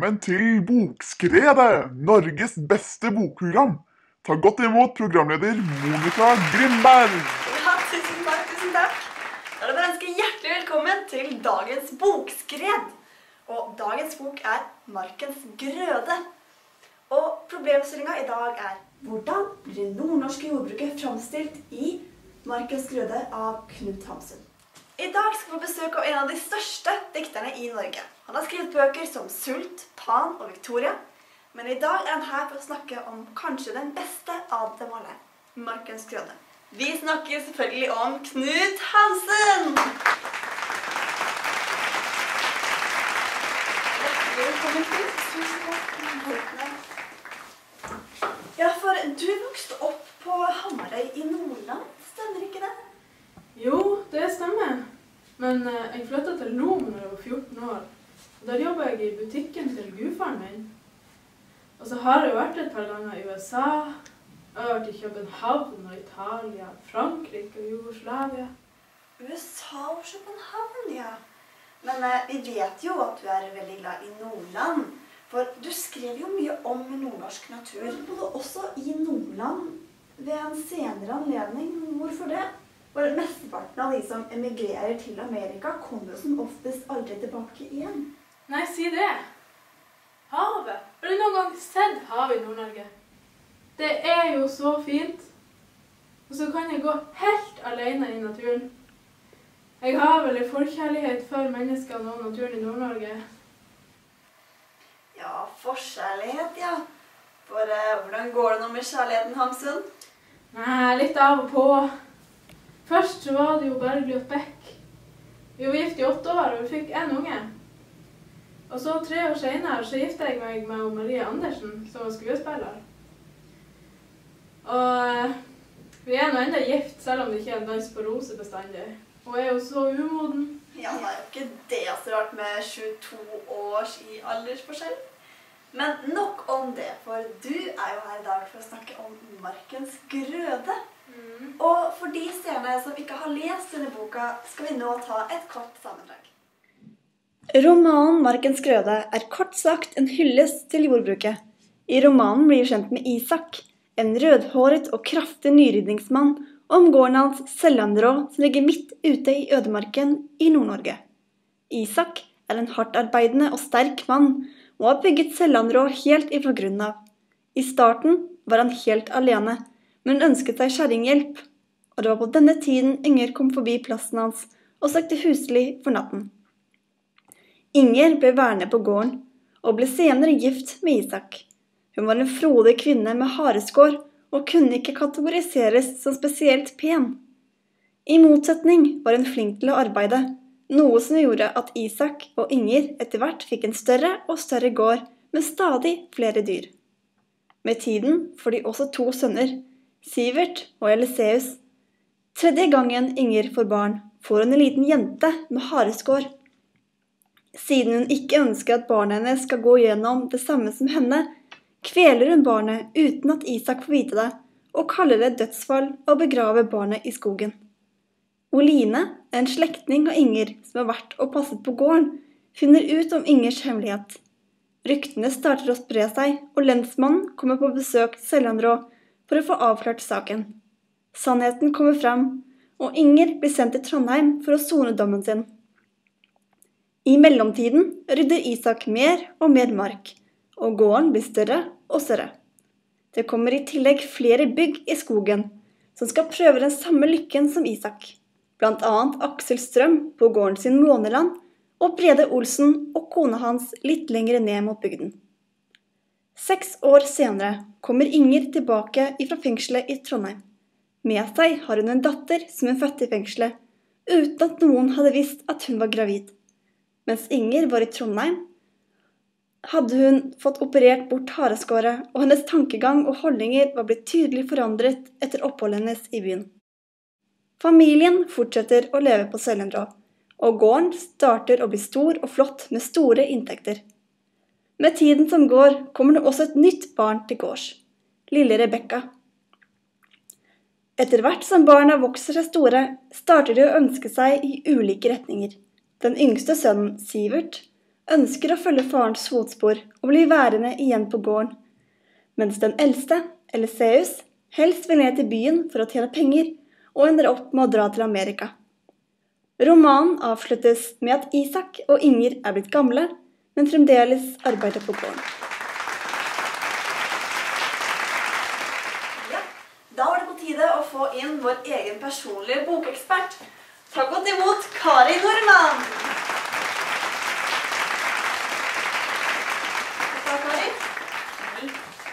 velkommen til Bokskredet, Norges beste bokprogram. Ta godt imot programleder Monica Grimberg. Ja, tusen takk. Da er det bare ønske hjertelig velkommen til dagens Bokskred. Og dagens bok er Markens grøde. Og problemstillingen i dag er: hvordan blir det nordnorske jordbruket fremstilt i Markens grøde av Knut Hamsun? I dag skal vi få besøk av en av de største dikterne i Norge. Han har skrevet bøker som Sult, Pan og Victoria. Men i dag er han her for å snakke om kanskje den beste av dem alle, Markens grøde. Vi snakker selvfølgelig om Knut Hamsun! Velkommen til. Ja, for du vokste opp på Hamarøy i Nordland, stemmer ikke det? Jo, det stemmer. Men jeg flyttet til Lom når jeg var 14 år. Der jobbet jeg i butikken til gudfaren min. Og så har jeg vært et par ganger i USA. Jeg har vært i København og Italia, Frankrike og Jugoslavia. USA og København, ja. Men vi vet jo at du er veldig glad i Nordland. For du skrev jo mye om nordnorsk natur. Du bodde også i Nordland ved en senere anledning. Hvorfor det? For mesteparten av de som emigrerer til Amerika kommer jo som oftest aldri tilbake igjen. Nei, si det. Havet. Har du noen gang sett havet i Nord-Norge? Det er jo så fint. Og så kan jeg gå helt alene i naturen. Jeg har vel en forkjærlighet for menneskene og naturen i Nord-Norge. Ja, forkjærlighet, ja. For hvordan går det nå med kjærligheten, Hamsun? Nei, litt av og på. Først så var det jo Bergli og Beck. Vi var gift i 8 år, og vi fikk en unge. Og så 3 år senere så gifte jeg meg med Marie Andersen, som var skuespiller. Og vi er nå enda gift, selv om det ikke er en dans på rose bestandig. Og er jo så umoden. Ja, det er jo ikke det så rart med 22 års i aldersforskjell. Men nok om det, for du er jo her i dag for å snakke om Markens grøde. Og for de seerne som ikke har lest denne boka, skal vi nå ta et kort sammendrag. Romanen Markens grøde er kort sagt en hyllest til jordbruket. I romanen blir vi kjent med Isak, en rødhåret og kraftig nyrydningsmann, om gården hans Sellandrå som ligger midt ute i ødemarken i Nord-Norge. Isak er en hardtarbeidende og sterk mann, og har bygget Sellandrå helt ifra grunnen av. I starten var han helt alene, men ønsket seg kjerringhjelp, og det var på denne tiden Inger kom forbi plassen hans og søkte husly for natten. Inger ble værende på gården, og ble senere gift med Isak. Hun var en frodig kvinne med hareskår, og kunne ikke kategoriseres som spesielt pen. I motsetning var hun flink til å arbeide, noe som gjorde at Isak og Inger etter hvert fikk en større og større gård med stadig flere dyr. Med tiden får de også 2 sønner, Sivert og Eliseus. 3. gangen Inger får barn, får hun en liten jente med hareskår. Siden hun ikke ønsker at barnet hennes skal gå gjennom det samme som henne, kveler hun barnet uten at Isak får vite det, og kaller det dødsfall og begraver barnet i skogen. Oline, en slektning av Inger som har vært og passet på gården, finner ut om Ingers hemmelighet. Ryktene starter å spre seg, og lensmannen kommer på besøk til Sellandrå for å få avklart saken. Sannheten kommer frem, og Inger blir sendt til Trondheim for å sone dommen sin. I mellomtiden rydder Isak mer og mer mark, og gården blir større og større. Det kommer i tillegg flere bygg i skogen, som skal prøve den samme lykken som Isak. Blant annet Aksel Strøm på gården sin Måneland, og Brede Olsen og kona hans litt lengre ned mot bygden. 6 år senere kommer Inger tilbake fra fengselet i Trondheim. Med seg har hun en datter som hun fødte i fengselet, uten at noen hadde visst at hun var gravid. Mens Inger var i Trondheim, hadde hun fått operert bort hareskåret, og hennes tankegang og holdninger var blitt tydelig forandret etter oppholdet hennes i byen. Familien fortsetter å leve på Sellandrå, og gården starter å bli stor og flott med store inntekter. Med tiden som går, kommer det også et nytt barn til gårds, lille Rebekka. Etter hvert som barna vokser seg store, starter de å ønske seg i ulike retninger. Den yngste sønnen, Sivert, ønsker å følge farens fotspor og bli værende igjen på gården, mens den eldste, Eliseus, helst vil ned til byen for å tjene penger og ender opp med å dra til Amerika. Romanen avsluttes med at Isak og Inger er blitt gamle, men fremdeles arbeider på gården. Ja, da var det på tide å få inn vår egen personlige bokekspert. Ta godt imot Kari Normann! Takk, Kari. Hei.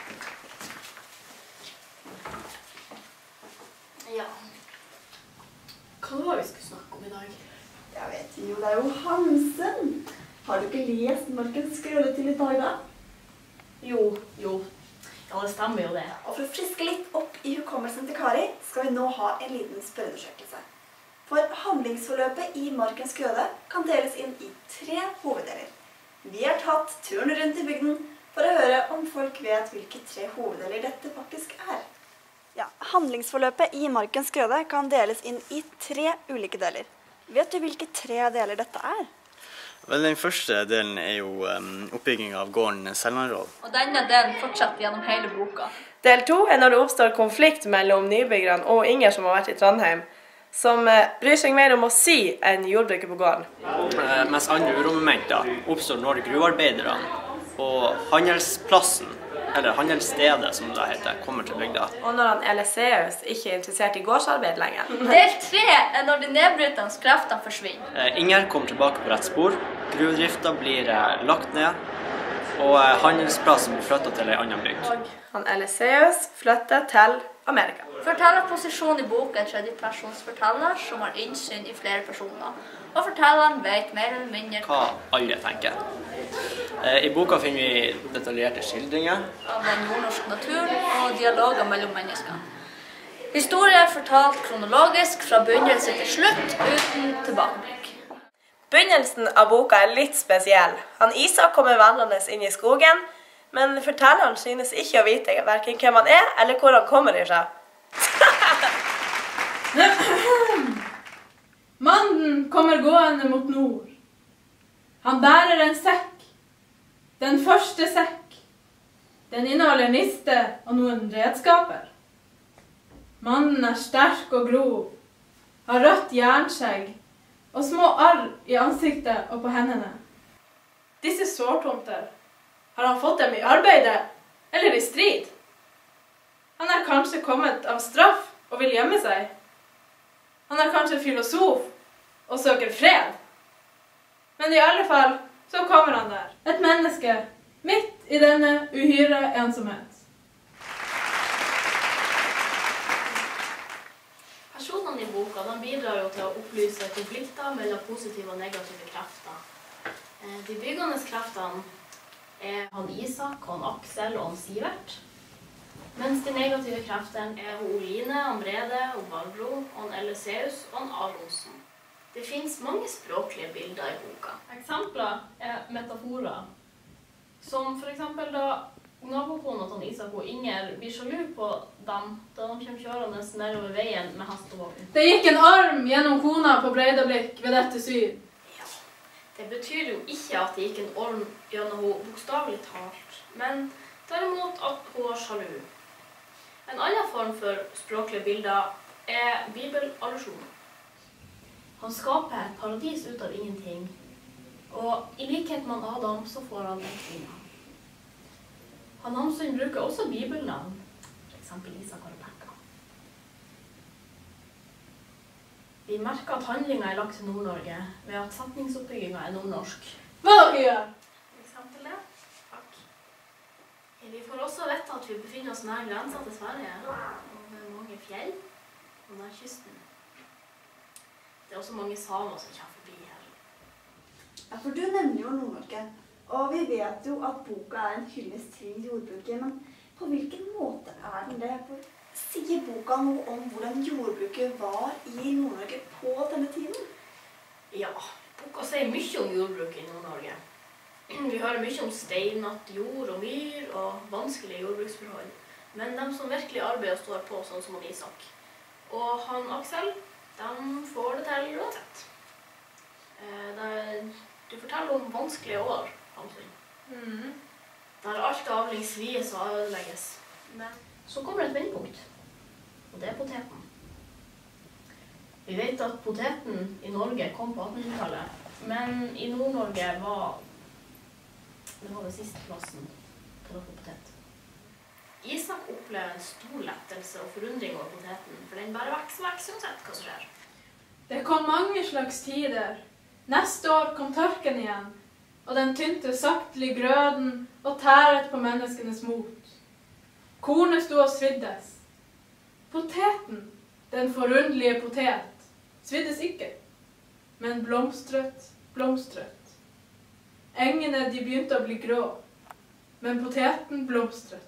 Ja. Hva var vi skulle snakke om i dag? Jeg vet jo, det er jo Hansen. Har du ikke lest Markens Grøde til i dag da? Jo. Ja, det stemmer jo det. Og for å friske litt opp i hukommelsen til Kari, skal vi nå ha en liten spørreundersøkelse. For handlingsforløpet i Markens Grøde kan deles inn i 3 hoveddeler. Vi har tatt turen rundt i bygden for å høre om folk vet hvilke 3 hoveddeler dette faktisk er. Ja, handlingsforløpet i Markens Grøde kan deles inn i 3 ulike deler. Vet du hvilke 3 deler dette er? Vel, den første delen er jo oppbygging av gården Selmanråd. Og denne delen fortsetter gjennom hele boka. Del 2 er når det oppstår konflikt mellom nybyggerne og Inger som har vært i Trondheim, som bryr seg mer om å si enn jordbruket på gården. Mens andre uromomenter oppstår når gruvearbeiderne og handelsplassen, eller handelsstedet som det heter, kommer til bygda. Og når han Eliseus ikke er interessert i gårdsarbeid lenger. Del 3 er når de nedbrytende kreftene forsvinner. Inger kommer tilbake på rett spor, gruvedrifta blir lagt ned, og handelsplassen blir flyttet til en annen bygd. Og han Eliseus flytter til Amerika. Fortellerposisjonen i boka er tredjepersonsforteller som har innsyn i flere personer. Og fortelleren vet mer eller mindre Hva alle tenker. I boka finner vi detaljerte skildringer av den nordnorske naturen og dialoger mellom mennesker. Historien er fortalt kronologisk fra begynnelse til slutt uten tilbakeblikk. Begynnelsen av boka er litt spesiell. Han Isak kommer vandrende inn i skogen, men fortelleren synes ikke å vite hverken hvem han er eller hvor han kommer ifra. Mannen kommer gående mot nord. Han bærer en sekk. Den første sekk. Den inneholder niste og noen redskaper. Mannen er sterk og grov, har rødt jernskjegg og små arr i ansiktet og på hendene. Disse sårtomter, har han fått dem i arbeidet eller i strid? Han er kanskje kommet av straff og vil gjemme seg. Han er kanskje filosof og søker fred. Men i alle fall så kommer han der. Et menneske midt i denne uhyre ensomhet. Personene i boka bidrar jo til å opplyse konflikter mellom positive og negative krefter. De byggende kreftene er han Isak, han Aksel og han Sivert. Mens de negative kreftene er hun Oline, han Brede, hun Barbro, han Eliseus og han Aronsen. Det finnes mange språklige bilder i boka. Eksempler er metaforer. Som for eksempel da nabokona til Isak og Inger blir sjalu på dem da de kommer kjørende nedover veien med hest og vogn. Det gikk en arm gjennom kona på Breidablikk ved dette syn. Ja, det betyr jo ikke at det gikk en orm gjennom henne bokstavelig talt, men derimot at hun var sjalu. En annen form for språklige bilder er bibelallusjoner. Han skaper et paradis ut av ingenting, og i likhet med Adam så får han en kvinne. Han Hamsun bruker også bibelnavn, for eksempel Isak og Rebekka. Vi merker at handlingen er lagt til Nord-Norge ved at setningsoppbyggingen er nordnorsk. Hva dere gjør? For eksempel det. Takk. Vi får også vite at vi befinner oss nær grensen til Sverige, og det er mange fjell og nær kysten. Det er også mange samer som kommer forbi her. Ja, for du nevner jo Nord-Norge, og vi vet jo at boka er en hyllest til jordbruket, men på hvilken måte er den det? Sier boka noe om hvordan jordbruket var i Nord-Norge på denne tiden? Ja, boka sier mye om jordbruket i Nord-Norge. Vi hører mye om steinnatt jord og myr og vanskelige jordbruksforhold. Men de som virkelig arbeider står på, sånn som han Isak. Og han Aksel, de får det til uansett. Du forteller om vanskelige år, Hamsun. Der alt avling svies og ødelegges. Men så kommer et vendepunkt, og det er poteten. Vi vet at poteten i Norge kom på 1800-tallet, men i Nord-Norge var det siste plassen til å få potet. Isak opplever en stor lettelse og forundring over poteten, for den bare vokser uansett hva som skjer. Det kom mange slags tider. Neste år kom tørken igjen, og den tynte saktelig grøden og tæret på menneskenes mot. Kornet sto og sviddes. Poteten, den forunderlige potet, sviddes ikke, men blomstret. Engene de begynte å bli grå, men poteten blomstret.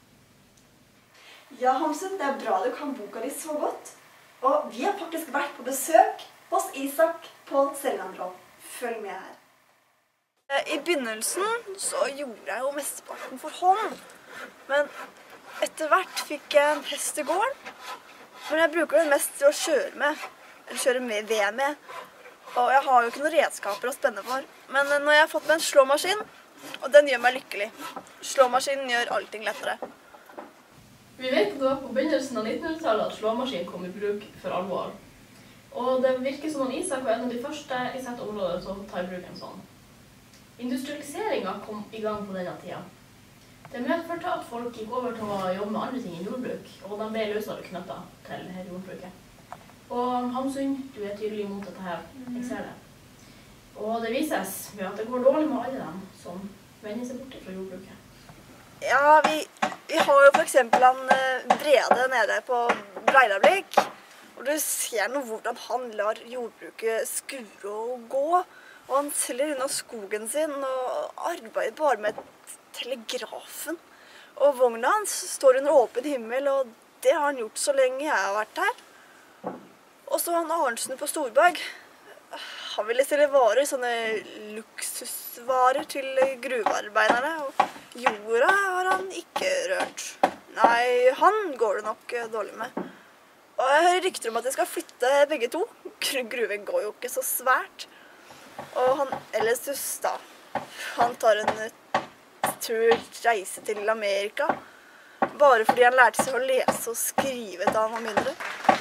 Ja, Hamsun, det er bra du kan boka di så godt. Og vi har faktisk vært på besøk hos Isak på Sellandrå. Følg med her. I begynnelsen så gjorde jeg jo mesteparten for hånd. Men etter hvert fikk jeg en hest i gården. Men jeg bruker den mest til å kjøre med ved med. Og jeg har jo ikke noen redskaper å spenne for. Men når jeg har fått meg en slåmaskin, og den gjør meg lykkelig. Slåmaskinen gjør allting lettere. Vi vet at det var på begynnelsen av 1900-tallet at slåmaskinen kom i bruk for alvor. Og det virker som at Isak var en av de første i sitt område til å ta i bruk en sånn. Industrialiseringen kom i gang på denne tida. Det medførte at folk gikk over til å jobbe med andre ting enn jordbruk, og de ble løsere knyttet til dette jordbruket. Og Hamsun, du er tydelig imot dette her, jeg ser det. Og det vises ved at det går dårlig med alle dem som vender seg bort fra jordbruket. Ja, vi har jo for eksempel han Brede nede på Breilavlik. Og du ser nå hvordan han lar jordbruket skure og gå. Og han selger unna skogen sin og arbeider bare med telegrafen. Og vogna hans står under åpen himmel, og det har han gjort så lenge jeg har vært her. Og så han Arnsen på Storberg. Han ville selge varer, sånne luksusvarer til gruvearbeiderne, og jorda har han ikke rørt. Nei, han går det nok dårlig med. Og jeg hører rykter om at de skal flytte begge to. Gruven går jo ikke så svært. Og han Ellesus da, han tar en reise til Amerika, bare fordi han lærte seg å lese og skrive da han var mindre.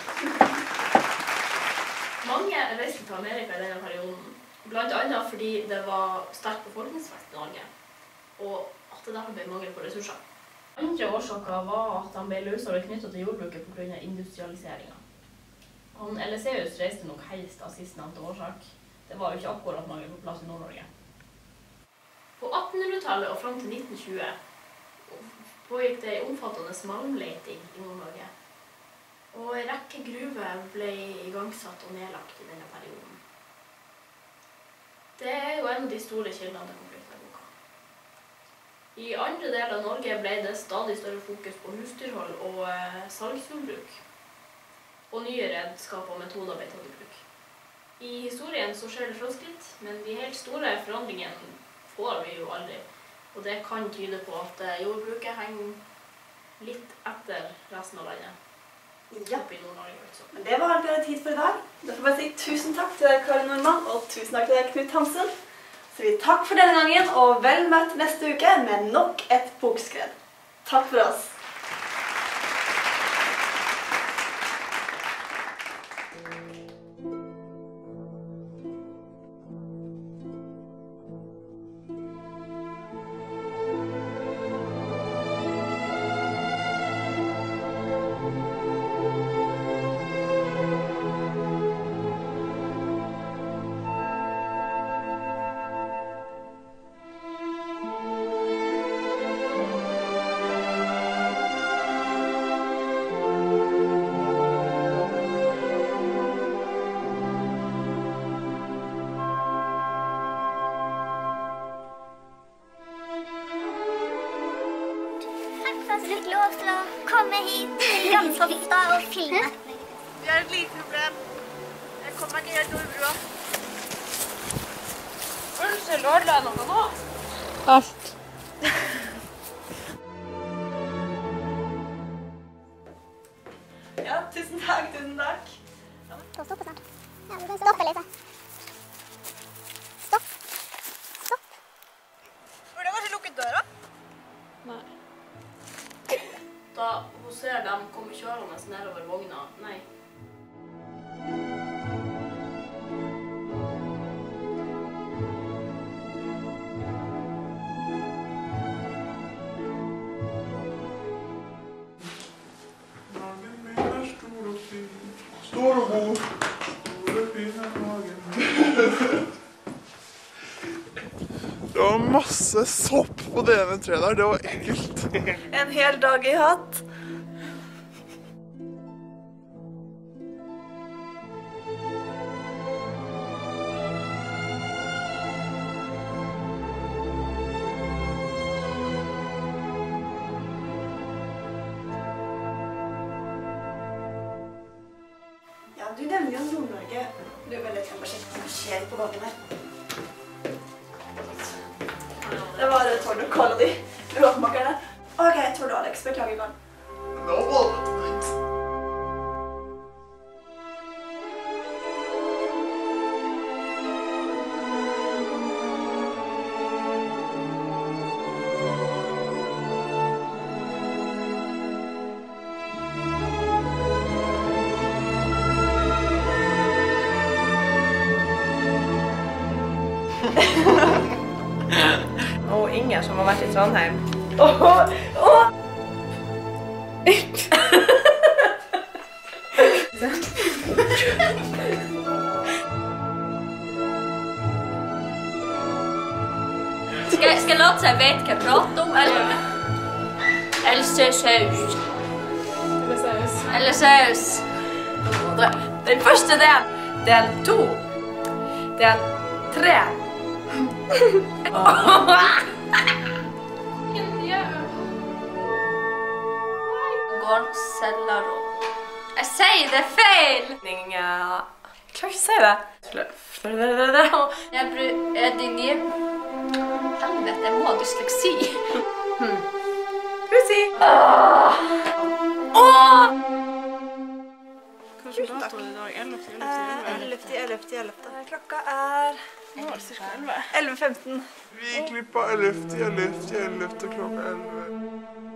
Mange reiste til Amerika i denne perioden, blant annet fordi det var sterk befolkningsvekst i Norge, og at det derfor ble mangel på ressurser. Andre årsaker var at de ble løsere knyttet til jordbruket på grunn av industrialiseringen. Elleseus reiste nok helst av sistnevnte årsak. Det var jo ikke akkurat mangel på plass i Nord-Norge. På 1800-tallet og frem til 1920 pågikk det omfattende malmleiting i Nord-Norge. Og en rekke gruver ble igangsatt og nedlagt i denne perioden. Det er jo en av de store kildene til konflikten i boka. I andre deler av Norge ble det stadig større fokus på husdyrhold og salgsjordbruk. Og nye redskaper og metoder ble tatt i bruk. I historien så skjer det fremskritt, men de helt store forandringene får vi jo aldri. Og det kan tyde på at jordbruket henger litt etter resten av landet. Ja, men det var alt vi hadde tid for i dag. Da får jeg si tusen takk til deg, Karin Nordmann, og tusen takk til deg, Knut Hamsun. Så vi takk for denne gangen, og vel møtt neste uke med nok et bokskred. Takk for oss. Fikk lov til å komme hit til Gamsofta og filme. Vi har et lite problem. Jeg kommer ikke helt over brua. Unnskyld, ødela jeg noe nå? Alt. Ja, tusen takk, tusen takk. Stopp snart. Ja, du kan stoppe litt. Stopp. Da hun ser dem komme kjørende nedover vogna. Nei. Magen min stor og fin. Stor og god. Store, fine magen. Det var masse sopp på det ene treet der. Det var ekkelt. En hel dag i hatt. Ja, du nevner jo Nord-Norge. Du vil litt bare sjekke hva som skjer på gangen her. Det var Tord og Karl og de rådmakerne. Ok, Tord og Alex, beklager Karl. Nå var det fint. Og Inger som har vært i Trondheim. Skal jeg late seg vite hva jeg prater om, eller saus? Eller saus. Den første del 2. Del 3. Gården Sellaro. Jeg sier det feil! Jeg klarer ikke å si det. Er de nye... Helvete, jeg må ha dysleksi. Pussy! Kanskje dato i dag? 11.11. Klokka er 11.15. Vi klippa 11.11. klokka 11.